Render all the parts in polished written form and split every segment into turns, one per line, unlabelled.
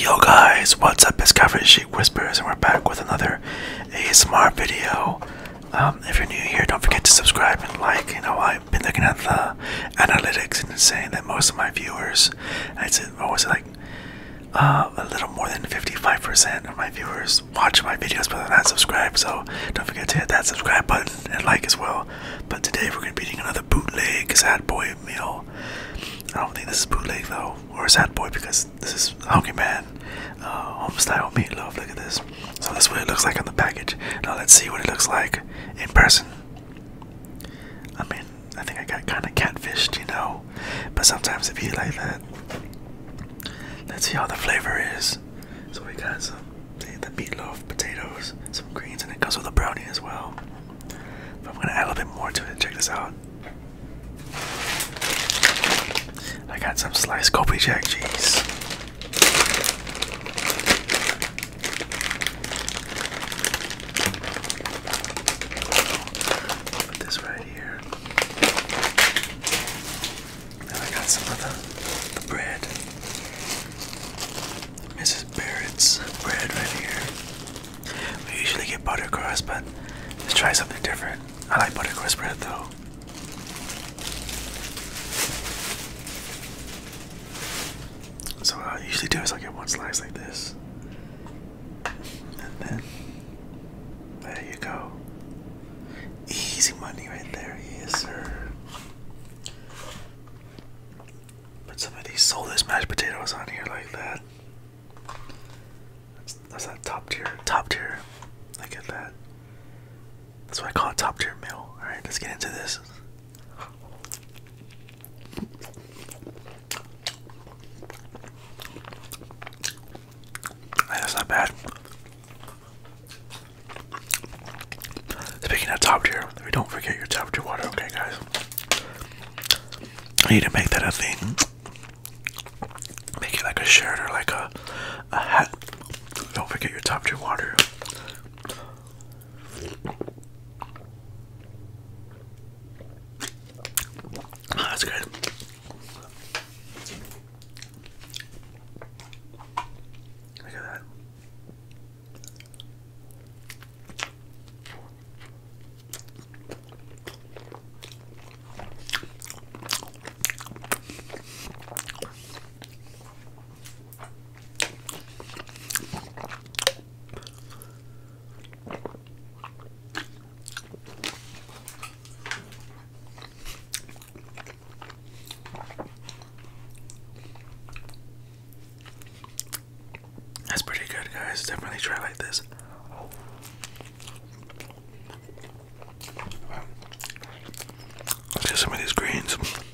Yo guys, what's up? It's Covered Sheep Whispers and we're back with another ASMR video. If you're new here, don't forget to subscribe and like. You know, I've been looking at the analytics and it's saying that most of my viewers, I'd say, what was it, like a little more than 55% of my viewers watch my videos but they're not subscribed, so don't forget to hit that subscribe button and like as well. But today we're going to be eating another bootleg Sad Boy meal. I don't think this is bootleg though, or Sad Boy, because this is Hungry Man home style meatloaf. Look at this. So that's what it looks like on the package. Now let's see what it looks like in person. I mean, I think I got kind of catfished, you know, but sometimes if you like that. Let's see how the flavor is. So we got some the meatloaf, potatoes, some greens, and it comes with a brownie as well. But I'm gonna add a little bit more to it. Check this out. I got some sliced Colby Jack cheese. Put this right here. And I got some of the bread. Mrs. Barrett's bread right here. We usually get buttercrust, but let's try something different. I like buttercrust bread though. So what I usually do is I get one slice like this, and then there you go. Easy money right there, yes sir. Put some of these soulless mashed potatoes on here like that. That's that top tier. Look at that. That's what I call a top tier meal. All right, let's get into this. That's not bad. Speaking of top tier, don't forget your top tier water, okay, guys? I need to make that a thing. Make it like a shirt or like a hat. Don't forget your top tier water. That's good. Look at that. That's pretty good, guys. Definitely try like this. Let's get some of these greens.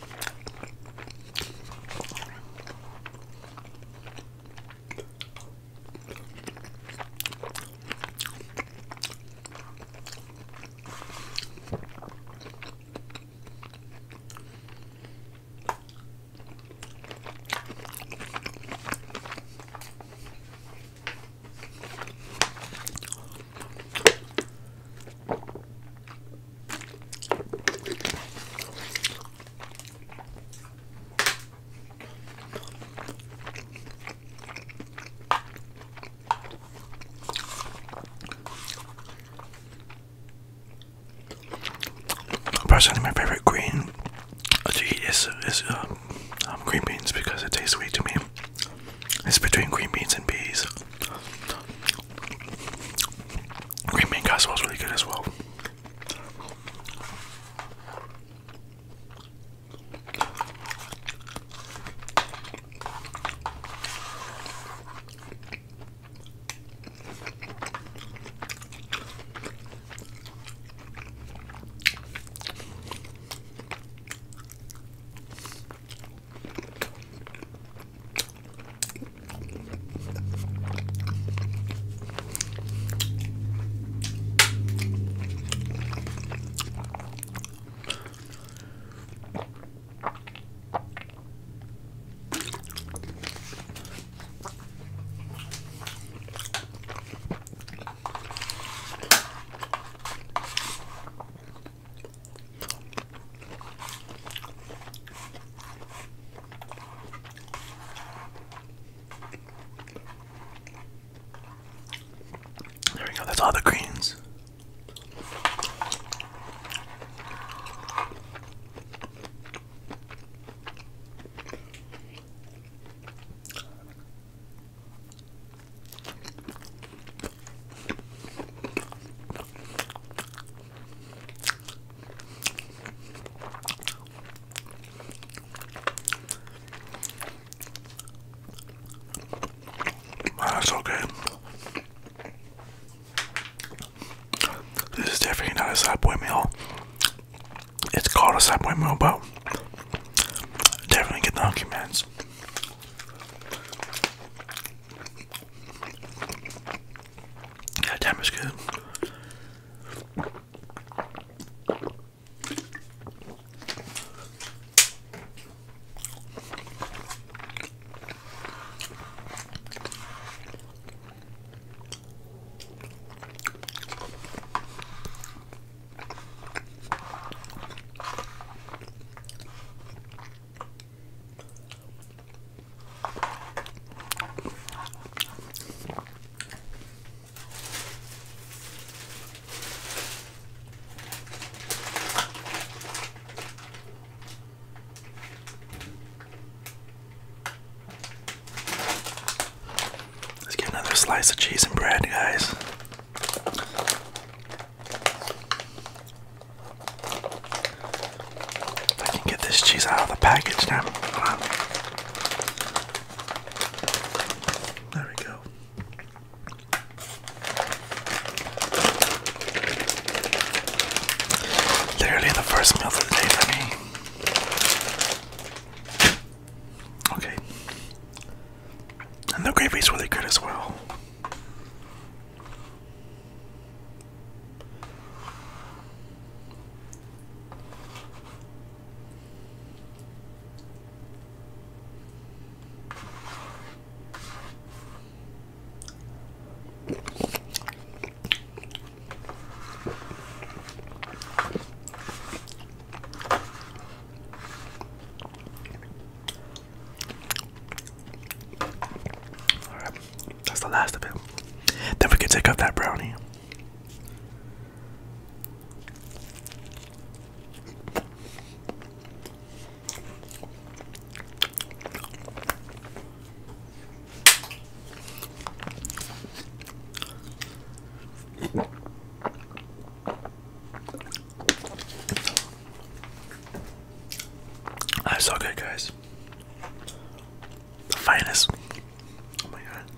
Personally, my favorite green to eat is green beans because it tastes sweet to me. It's between green beans and peas. Green bean casserole is really good as well. That's so good. This is definitely not a Subway meal. It's called a Subway meal, but definitely get the Hunky Mans. Yeah, damn, it's good. Let's get another slice of cheese and bread, guys. If I can get this cheese out of the package now. There we go. Literally the first meal of the day for me. Okay. And the gravy's really good as well. That's the last of it. Then we can take out that brownie. That's so good, guys. The finest. Oh my god.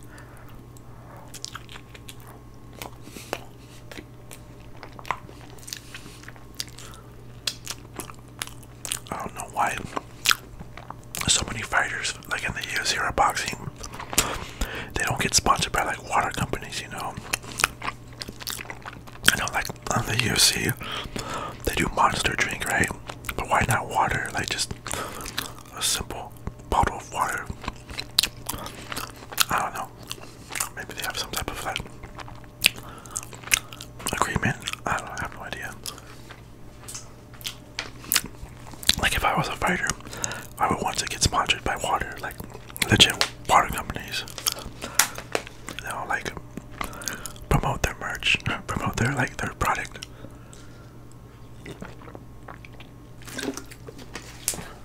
I don't know why so many fighters, like in the UFC or boxing, they don't get sponsored by like water companies, you know. I know, like on the UFC, they do Monster drink, right? But why not water? Like just a simple bottle of water. I don't know. Maybe they have some type of like agreement. I don't know. I have no idea. Like if I was a fighter, I would want to get sponsored by water, like legit water companies. You know, like promote their merch, promote their like their product.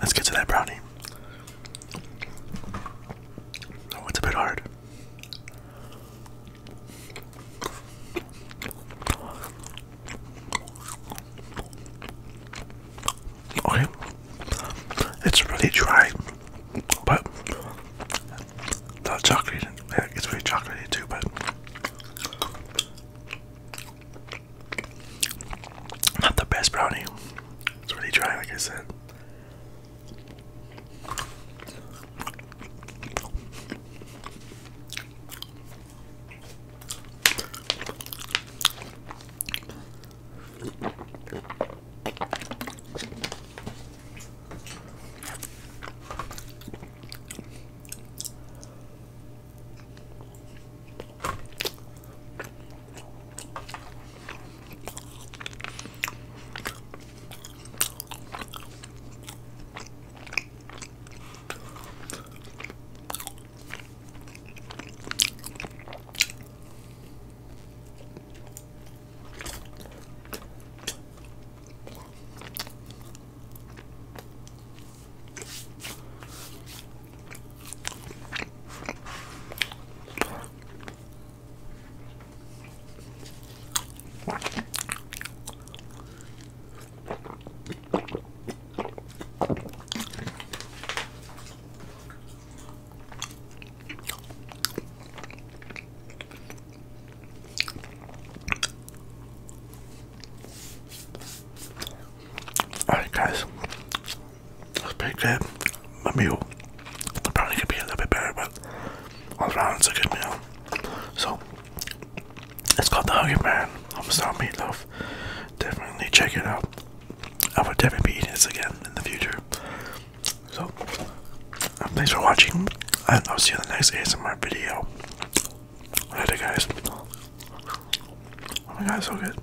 let's get to that brownie. Oh, it's a bit hard. Okay, it's really dry, but the chocolate, yeah, it's really chocolatey too, but not the best brownie. It's really dry, like I said. Alright guys, that's pretty good. My meal probably could be a little bit better, but all around it's a good meal. So, it's called the Hungry Man Homestyle Meatloaf. Definitely check it out. I would definitely be eating this again in the future. So, thanks for watching, and I'll see you in the next ASMR video. Later guys. Oh my god, so good.